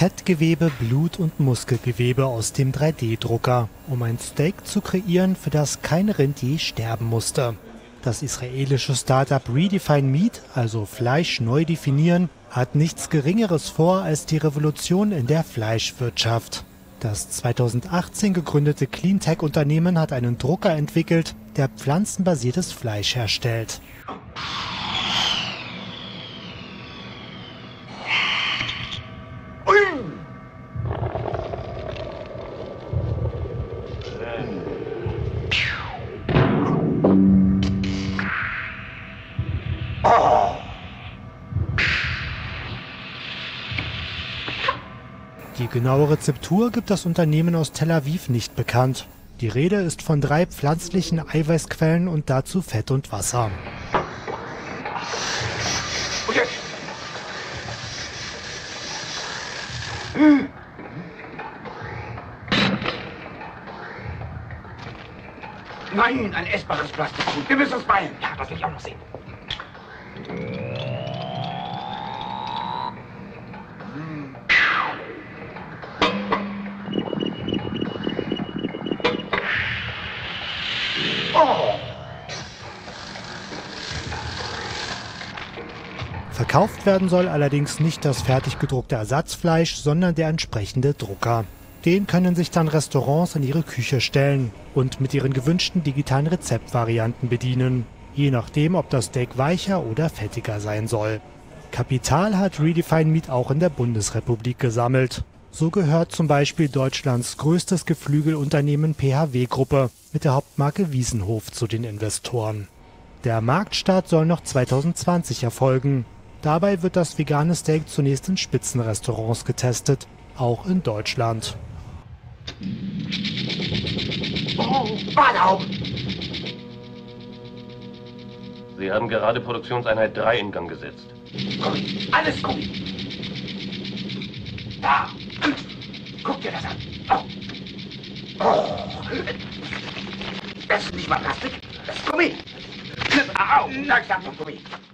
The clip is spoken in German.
Fettgewebe, Blut und Muskelgewebe aus dem 3D-Drucker, um ein Steak zu kreieren, für das kein Rind je sterben musste. Das israelische Startup Redefine Meat, also Fleisch neu definieren, hat nichts Geringeres vor als die Revolution in der Fleischwirtschaft. Das 2018 gegründete Cleantech-Unternehmen hat einen Drucker entwickelt, der pflanzenbasiertes Fleisch herstellt. Die genaue Rezeptur gibt das Unternehmen aus Tel Aviv nicht bekannt. Die Rede ist von 3 pflanzlichen Eiweißquellen und dazu Fett und Wasser. Nein, ein essbares Plastikgut. Wir müssen es beeilen. Ja, das will ich auch noch sehen. Verkauft werden soll allerdings nicht das fertig gedruckte Ersatzfleisch, sondern der entsprechende Drucker. Den können sich dann Restaurants in ihre Küche stellen und mit ihren gewünschten digitalen Rezeptvarianten bedienen, je nachdem, ob das Steak weicher oder fettiger sein soll. Kapital hat Redefine Meat auch in der Bundesrepublik gesammelt. So gehört zum Beispiel Deutschlands größtes Geflügelunternehmen PHW Gruppe mit der Hauptmarke Wiesenhof zu den Investoren. Der Marktstart soll noch 2020 erfolgen. Dabei wird das vegane Steak zunächst in Spitzenrestaurants getestet, auch in Deutschland. Oh, Badeaugen! Sie haben gerade Produktionseinheit 3 in Gang gesetzt. Gummi, alles Gummi! Da! Guck dir das an! Oh. Oh. Das ist nicht mal Plastik, das ist Gummi! Au! Na, ich sag doch Gummi!